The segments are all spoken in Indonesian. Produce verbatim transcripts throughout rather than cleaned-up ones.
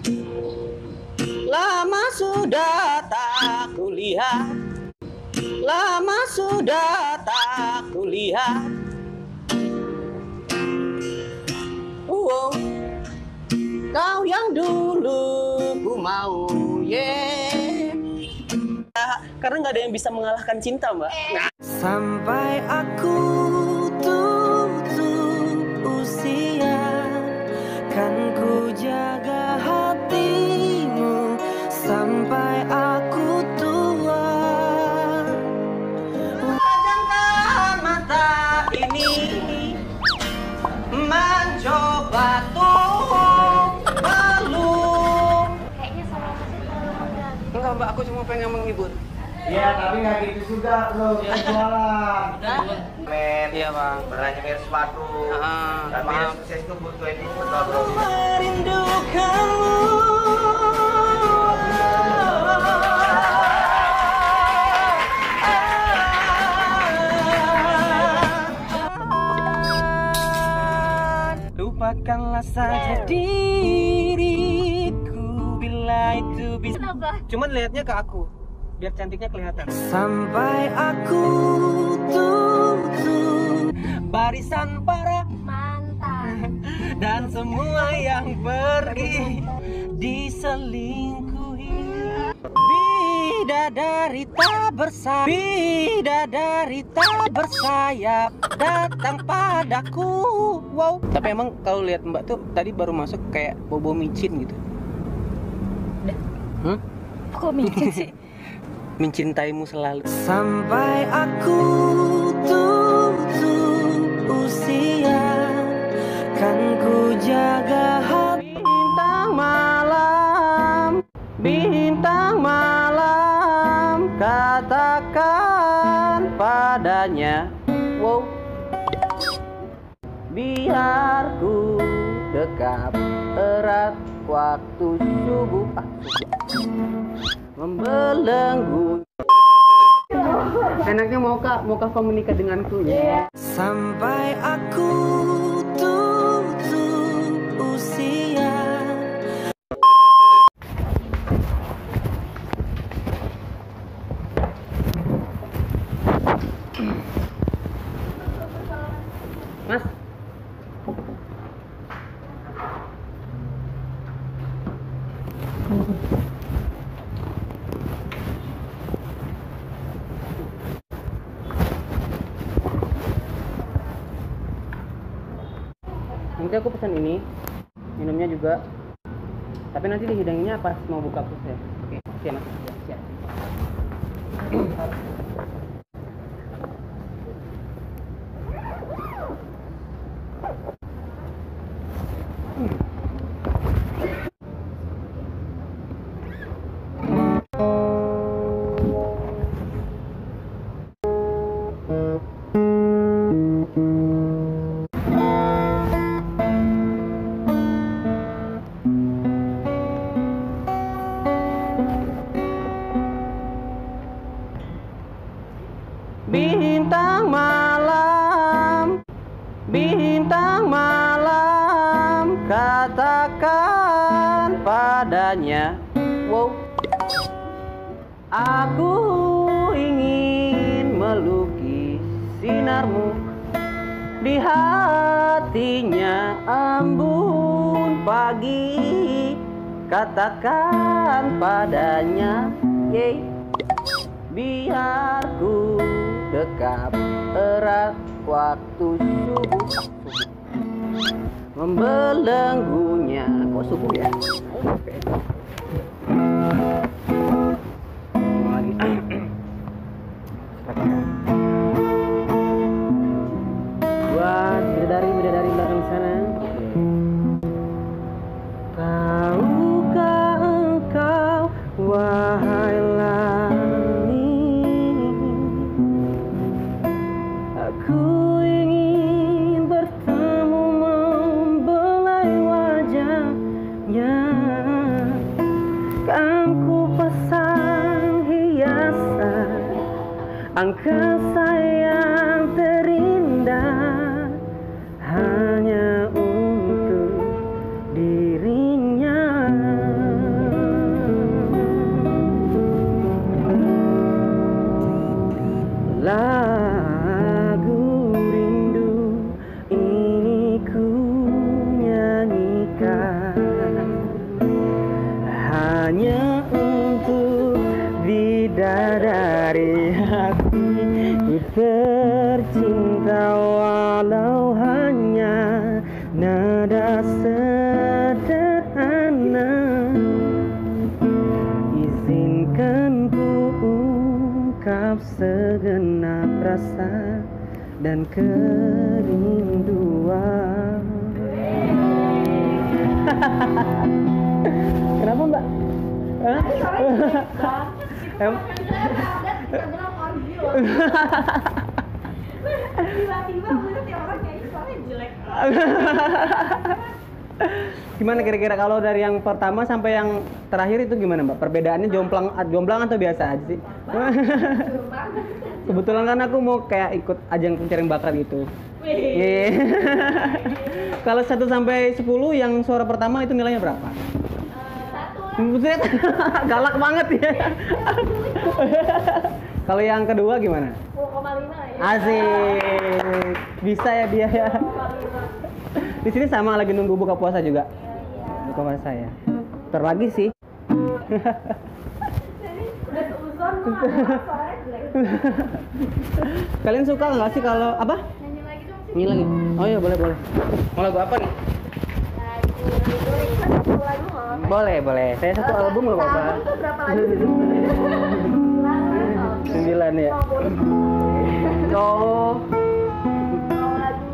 Lama sudah tak kulihat, lama sudah tak kulihat. Wow, kau yang dulu ku mau, yeah. Karena nggak ada yang bisa mengalahkan cinta, Mbak. Nah. Sampai aku tutup usia, kan ku jaga hatimu sampai aku tua. Pejamkan mata ini, mencoba tuh meluk. Kayaknya sama masih kalau Enggak, Mbak, aku cuma pengen menghibur. Iya, tapi nggak gitu juga lo jualan. Men, Iya, Bang. pernah nyetir sepatu. Ah, Tapi maaf. yang sukses itu butuh ini betul bro. Merindukanmu. Lupakanlah saja diriku bila itu bisa. Kenapa? Cuman lihatnya ke aku, biar cantiknya kelihatan. Sampai aku tutup barisan para Mantan. dan semua yang pergi diselingkuhi. Bidadari tak bersayap, bidadari tak bersayap datang padaku. Wow. Tapi emang kalau lihat Mbak tuh tadi baru masuk kayak bobo micin gitu. Hmm? Kok micin sih? Mencintaimu selalu. Sampai aku tutup usia, kan ku jaga hati. Bintang malam, bintang malam, katakan padanya, wow, biar ku dekap erat waktu subuh, ah, membelenggu. Enaknya maukah maukah kau menikah denganku ya? Sampai aku tutup usia. Mas, nanti aku pesan ini, minumnya juga. Tapi nanti dihidanginnya pas mau buka puasa ya. Oke, siap mas. Siap, siap. Bintang malam, bintang malam, katakan padanya, wow, aku ingin melukis sinarmu di hatinya embun pagi, katakan padanya, yey, biar ku dekap erat waktu subuh, membelenggunya. Kok subuh ya? Oke. Lagi. Buat bidadari bidadari belakang sana. Tahukah engkau, wahai aku ingin bertemu membelai wajahnya, kan ku pasang hiasan angkasa yang terindah hanya untuk dirinya. hanya untuk bidadari hati. Ku tercinta walau hanya nada sederhana. Izinkan ku ungkap segenap rasa dan kerinduan. Kenapa Mbak? Hah? Em- Tiba-tiba aku tiap orang nyanyi suaranya jelek. Gimana kira-kira kalau dari yang pertama sampai yang terakhir itu gimana Mbak? Perbedaannya jomplang jomplang atau biasa aja sih? Kebetulan kan aku mau kayak ikut ajang pencarian bakat gitu. Iya. Kalau satu sampai sepuluh yang suara pertama itu nilainya berapa? Buset, galak banget ya. Kalau yang kedua gimana? sepuluh koma lima ya. Asik. Bisa ya dia ya. Di sini sama lagi nunggu buka puasa juga. Buka puasa ya. Bentar lagi sih. Jadi udah seuzon mah suaranya jelek. Kalian suka nggak sih kalau apa? Nyanyi lagi dong sih. Nyanyi lagi. Oh iya boleh boleh. Mau lagu apa nih? Lagu lagu request satu lagu mau. Boleh boleh. Saya satu album nggak apa-apa. Album tuh berapa lagu? Sembilan ya. Oh. Mau lagu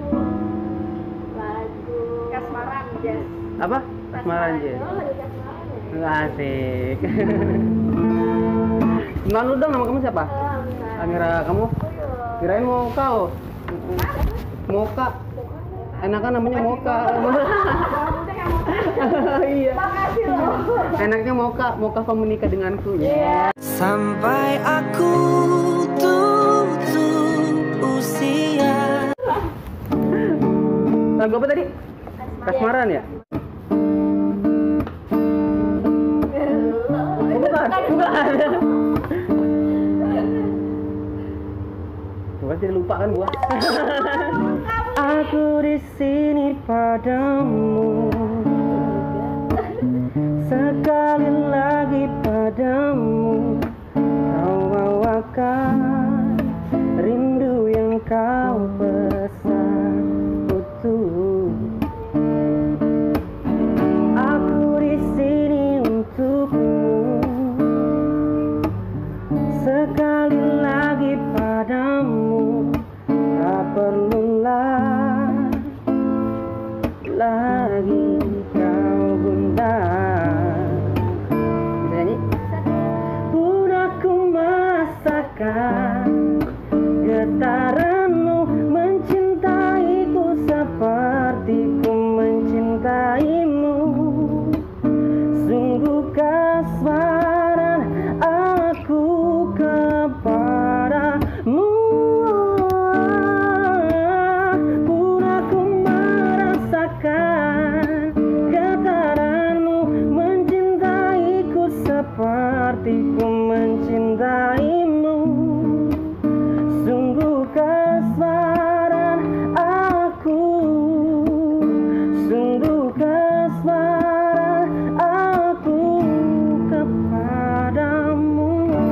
lagu Kasmaran Jazz. Apa? Kasmaran Jazz. Oh, lagu Kasmaran ya. Asik. Kenalan lu dong, nama kamu siapa? Oh, Amira. Amira, kamu? Kirain Moka loh. Moka. Enakan namanya Moka. Iya. Makasih loh. Enaknya Moka, Moka kamu menikah denganku. Iya. Sampai aku tutup usia. Lagu apa tadi? Kasmaran ya? Bukan, bukan. Bukan jadi lupa kan gua. Aku di sini padamu, sekali lagi padamu, kau bawakan rindu yang kau pesan utuh. Aku di sini untukmu, sekali lagi padamu, tak perlulah lagi kau gundah. Bisa nyanyi? Pun aku merasakan getaranmu mencintaiku seperti ku mencintaimu. Sungguh kasmaran aku kepadamu. Pun aku merasakan getaranmu mencintaiku seperti ku mencintaimu. Sungguh kasmaran aku, sungguh kasmaran aku kepadamu.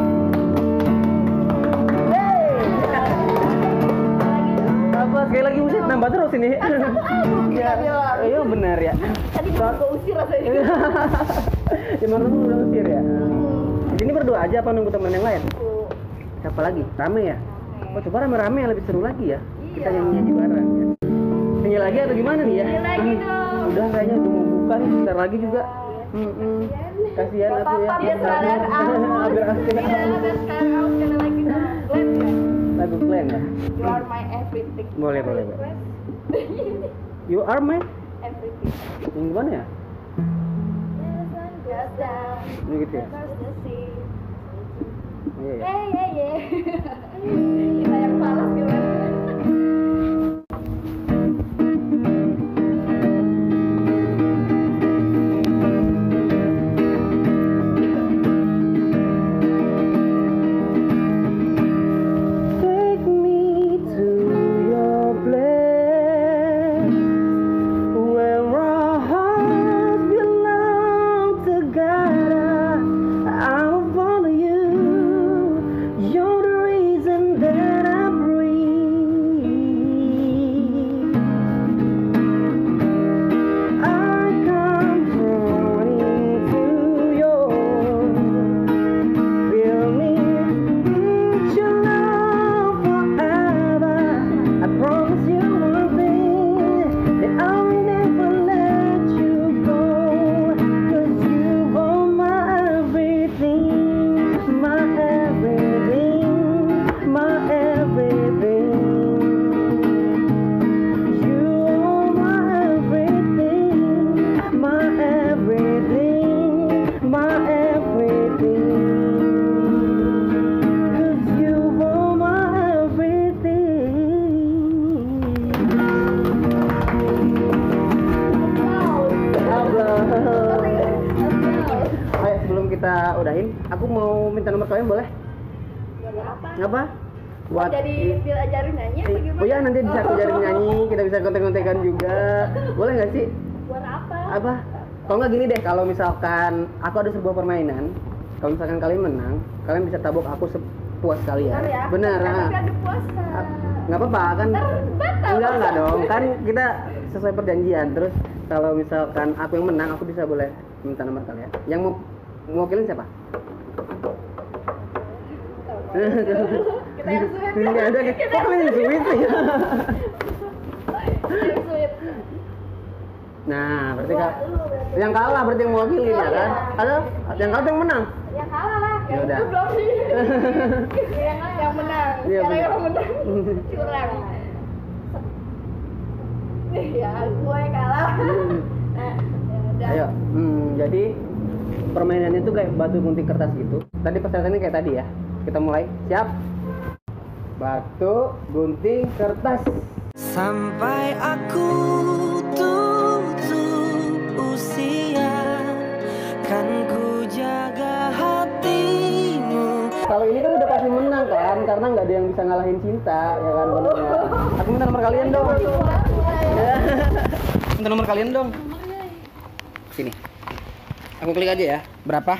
Apa sekali lagi musik nambah terus ini? Iya, bilang. Iya benar ya. Tadi mau gue usir rasanya. Ya menurut lu udah usir ya. Di sini berdua aja apa nunggu teman yang lain? Tuh. Siapa lagi? Rame ya? Oh coba rame-rame yang lebih seru lagi ya. Kita Iya. nyanyi bareng. Ya. Nyanyi lagi atau gimana nih ya? Nyanyi lagi dong. Udah kayaknya udah mau buka nih, bentar lagi juga. Mm-mm. Kasihan Gak aku ya. apa-apa, biar sekalian aus. Biar aus. Iya, biar sekalian aus. Karena lagi dong. Glenn kan? Lagu Glenn ya? You are my everything. Boleh, boleh, boleh. You are my Everything. yang gimana ya? Goes down. Ini gitu ya? Across the sea. Iya ya. Hey, hey, hey. Kita yang malas gimana? Take me to your place where our hearts belong together. kita udahin, aku mau minta nomor kalian boleh? Buat apa? Ngapa? Buat jadi diajarin nyanyi apa gimana? Oh ya, nanti bisa aku ajarin nyanyi, kita bisa kontek-kontekan juga. Boleh nggak sih? Buat apa? Apa? Kalau nggak gini deh, kalau misalkan aku ada sebuah permainan, kalau misalkan kalian menang, kalian bisa tabok aku sepuas kalian. Benar ya? Benar. Kan Nah. nggak ada puasa. Nggak apa-apa kan? Ntar batal. Enggak enggak dong, kan kita sesuai perjanjian. Terus kalau misalkan aku yang menang, aku bisa boleh minta nomor kalian. Yang mau mewakilin siapa? Kita yang sweet. Nggak ada. Kok kalian yang sweet sih? Kita yang sweet. Nah, berarti Gua- kak, lu berarti. yang kalah berarti yang mewakili ya kan? Ada yang kalah tuh yang menang. Yang kalah lah. Ya Yang udah. itu belum sih. yang yang menang. Iya, Sekarang benar. yang menang. Curang. Ya, gue yang kalah. Nah, ya udah. Ayo, hmm, jadi permainannya tuh kayak batu gunting kertas gitu. Tadi persyaratannya kayak tadi ya. Kita mulai, siap? Batu gunting kertas. Sampai aku tutup usia, kan ku jaga hatimu. Kalau ini kan udah pasti menang kan, karena nggak ada yang bisa ngalahin cinta, ya kan? Bener ya? Aku minta nomor kalian dong. Ya. Minta nomor kalian dong. Sini. Aku klik aja ya. Berapa?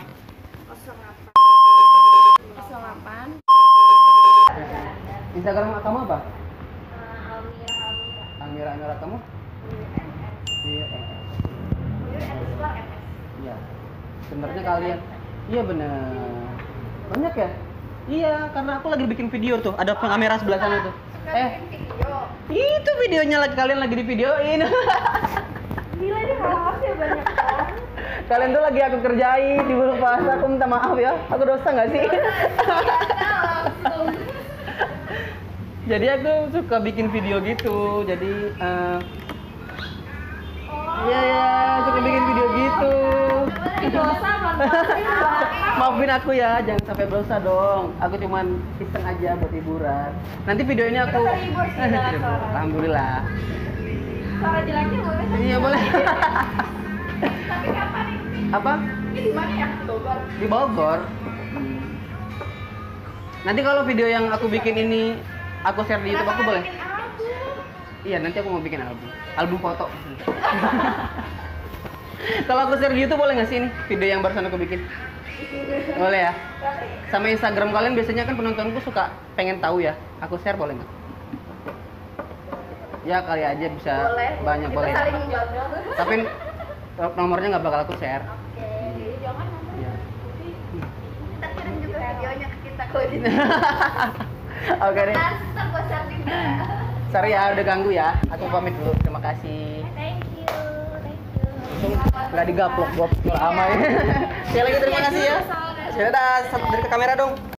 nol delapan. Instagram kamu apa? Almira Almira. Amira Amira kamu? Iya. underscore M S. Iya. Sebenarnya kalian. Iya bener. Banyak ya? Iya, karena aku lagi bikin video tuh. Ada kamera sebelah sana tuh. Eh, Video. itu videonya lagi kalian lagi di videoin. Gila ini hoax ya banyak banget. Kalian tuh lagi aku kerjain di bulan puasa. Aku minta maaf ya. Aku dosa nggak sih? Langsung. Jadi aku suka bikin video gitu. Jadi eh, iya ya, suka bikin video gitu. Dosa Maafin aku ya, jangan sampai berdosa dong. Aku cuman iseng aja buat hiburan. Nanti video ini aku Kita terhibur sih dengan suara. Alhamdulillah. Suara jeleknya boleh. Iya boleh. Tapi kapan ini? Apa? Ini di mana ya? Bogor. Di Bogor. Hmm. Nanti kalau video yang aku bikin ini aku share di YouTube, aku boleh? Bikin album. Iya, nanti aku mau bikin album. Album foto. Kalau aku share di YouTube boleh nggak sih ini video yang barusan aku bikin? Boleh ya? Sama Instagram kalian biasanya kan penontonku suka pengen tahu ya. Aku share boleh nggak? Ya kali aja bisa Boleh. banyak Kita boleh. saling membantu. Tapi nomornya nggak bakal aku share. Oke, jadi jangan ngomong. Iya. Kita kirim juga videonya ke kita kalau gitu. Oke deh. Ntar ntar gue share juga. Sorry ya udah ganggu ya. Aku pamit dulu. Terima kasih. Thank you, thank you. Untung nggak digaplok gua lama ini. Sekali lagi terima kasih ya. Ya udah, satu dari ke kamera dong.